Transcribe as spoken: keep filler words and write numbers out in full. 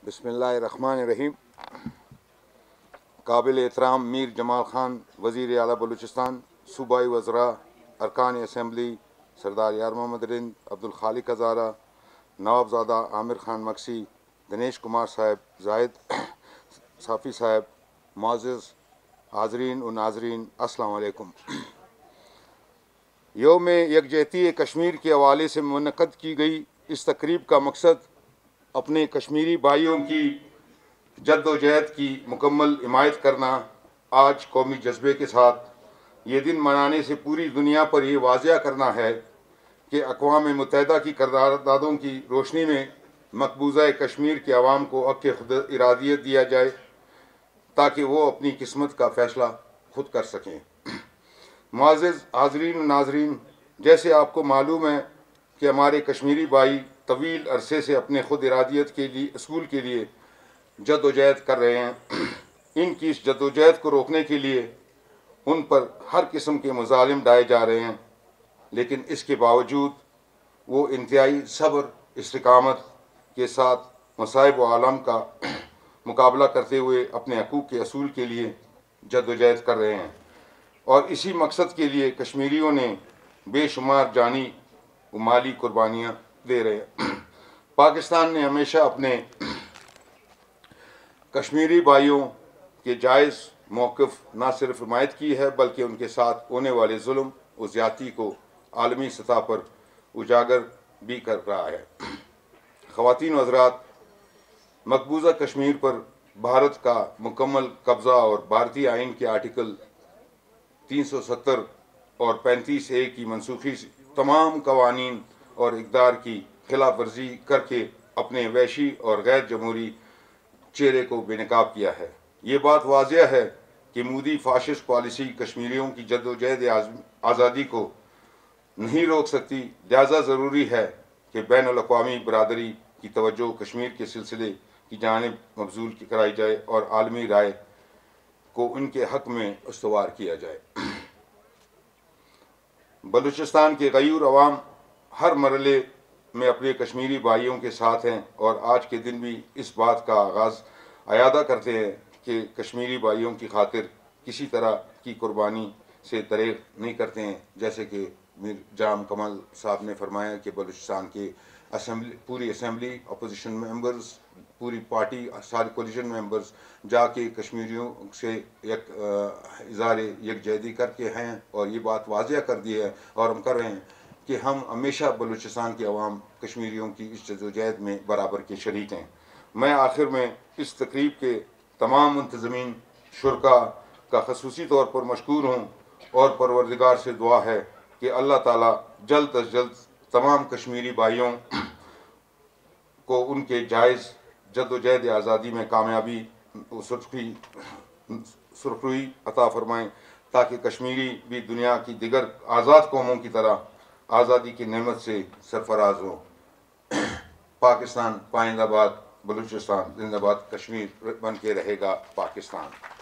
بسم اللہ الرحمن الرحیم۔ قابل احترام میر جمال خان وزیر اعلیٰ بلوچستان، صوبائی وزراء، ارکان اسمبلی سردار یار محمد رند، عبدالخالق ہزارہ، نوابزادہ عامر خان مکسی، دنیش کمار صاحب، زاہد صافی صاحب، معزز حاضرین و ناظرین، السلام علیکم۔ یوم یکجہتی کشمیر کے حوالے سے منعقد کی گئی اس تقریب کا مقصد اپنے کشمیری بھائیوں کی جد و جہد کی مکمل حمایت کرنا، آج قومی جذبے کے ساتھ یہ دن منانے سے پوری دنیا پر یہ واضح کرنا ہے کہ اقوام متحدہ کی قراردادوں کی روشنی میں مقبوضہ کشمیر کے عوام کو حق خود ارادیت دیا جائے تاکہ وہ اپنی قسمت کا فیصلہ خود کر سکیں۔ معزز حاضرین و ناظرین، جیسے آپ کو معلوم ہے کہ ہمارے کشمیری بھائی طویل عرصے سے اپنے خود ارادیت کے لیے اصول کے لیے جد و جہد کر رہے ہیں۔ ان کی اس جد و جہد کو روکنے کے لیے ان پر ہر قسم کے مظالم ڈھائے جا رہے ہیں، لیکن اس کے باوجود وہ انتہائی صبر استقامت کے ساتھ مصائب و عالم کا مقابلہ کرتے ہوئے اپنے حقوق کے اصول کے لیے جد و جہد کر رہے ہیں، اور اسی مقصد کے لیے کشمیریوں نے بے شمار جانی و مالی قربانیاں دے رہے ہیں۔ پاکستان نے ہمیشہ اپنے کشمیری بھائیوں کے جائز موقف نہ صرف حمایت کی ہے بلکہ ان کے ساتھ ہونے والے ظلم و زیادتی کو عالمی سطح پر اجاگر بھی کر رہا ہے۔ خواتین و حضرات، مقبوضہ کشمیر پر بھارت کا مکمل قبضہ اور بھارتی آئین کے آرٹیکل تین سو ستر اور پینتیس اے کی منسوخی سے تمام قوانین اور اقدار کی خلاف ورزی کر کے اپنے وحشی اور غیر جمہوری چہرے کو بے نقاب کیا ہے۔ یہ بات واضح ہے کہ مودی فاشسٹ پالیسی کشمیریوں کی جد و جہد آزادی کو نہیں روک سکتی، لہذا ضروری ہے کہ بین الاقوامی برادری کی توجہ کشمیر کے سلسلے کی جانب مبذول کرائی جائے اور عالمی رائے کو ان کے حق میں استوار کیا جائے۔ بلوچستان کے غیور عوام ہر مرحلے میں اپنے کشمیری بھائیوں کے ساتھ ہیں اور آج کے دن بھی اس بات کا آغاز اعادہ کرتے ہیں کہ کشمیری بھائیوں کی خاطر کسی طرح کی قربانی سے دریغ نہیں کرتے ہیں، جیسے کہ میر جام کمال صاحب نے فرمایا کہ بلوچستان کے اسمبلی پوری اسمبلی اپوزیشن ممبرز، پوری پارٹی سارے کولیشن ممبرز جا کے کشمیریوں سے یک اظہار یکجہتی کر کے ہیں اور یہ بات واضح کر دی ہے اور ہم کر رہے ہیں کہ ہم ہمیشہ بلوچستان کے عوام کشمیریوں کی اس جدوجہد میں برابر کے شریک ہیں۔ میں آخر میں اس تقریب کے تمام منتظمین شرکاء کا خصوصی طور پر مشکور ہوں اور پروردگار سے دعا ہے کہ اللہ تعالیٰ جلد از جلد تمام کشمیری بھائیوں کو ان کے جائز جد و جہد آزادی میں کامیابی و سرخی سرخروئی عطا فرمائیں تاکہ کشمیری بھی دنیا کی دیگر آزاد قوموں کی طرح آزادی کی نعمت سے سرفراز ہو۔ پاکستان پائندہ باد، بلوچستان زندہ باد، کشمیر بن کے رہے گا پاکستان۔